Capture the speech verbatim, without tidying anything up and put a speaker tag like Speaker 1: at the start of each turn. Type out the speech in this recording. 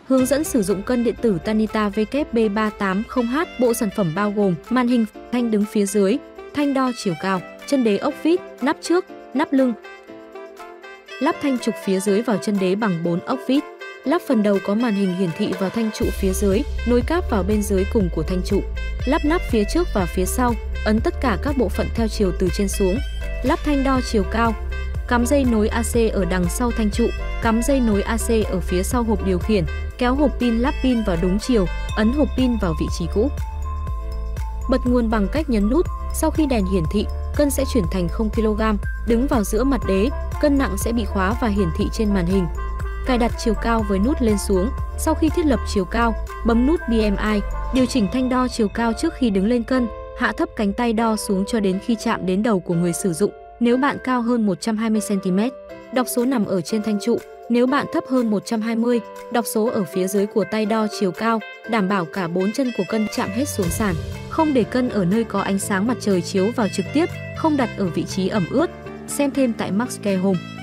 Speaker 1: Hướng dẫn sử dụng cân điện tử Tanita W B ba tám không H. Bộ sản phẩm bao gồm màn hình, thanh đứng phía dưới, thanh đo chiều cao, chân đế ốc vít, nắp trước, nắp lưng. Lắp thanh trục phía dưới vào chân đế bằng bốn ốc vít. Lắp phần đầu có màn hình hiển thị vào thanh trụ phía dưới, nối cáp vào bên dưới cùng của thanh trụ. Lắp nắp phía trước và phía sau, ấn tất cả các bộ phận theo chiều từ trên xuống. Lắp thanh đo chiều cao. Cắm dây nối a xê ở đằng sau thanh trụ, cắm dây nối a xê ở phía sau hộp điều khiển, kéo hộp pin lắp pin vào đúng chiều, ấn hộp pin vào vị trí cũ. Bật nguồn bằng cách nhấn nút, sau khi đèn hiển thị, cân sẽ chuyển thành không ki lô gam, đứng vào giữa mặt đế, cân nặng sẽ bị khóa và hiển thị trên màn hình. Cài đặt chiều cao với nút lên xuống, sau khi thiết lập chiều cao, bấm nút B M I, điều chỉnh thanh đo chiều cao trước khi đứng lên cân, hạ thấp cánh tay đo xuống cho đến khi chạm đến đầu của người sử dụng. Nếu bạn cao hơn một trăm hai mươi xăng ti mét, đọc số nằm ở trên thanh trụ. Nếu bạn thấp hơn một trăm hai mươi, đọc số ở phía dưới của tay đo chiều cao, đảm bảo cả bốn chân của cân chạm hết xuống sàn. Không để cân ở nơi có ánh sáng mặt trời chiếu vào trực tiếp, không đặt ở vị trí ẩm ướt. Xem thêm tại Maxcare Home.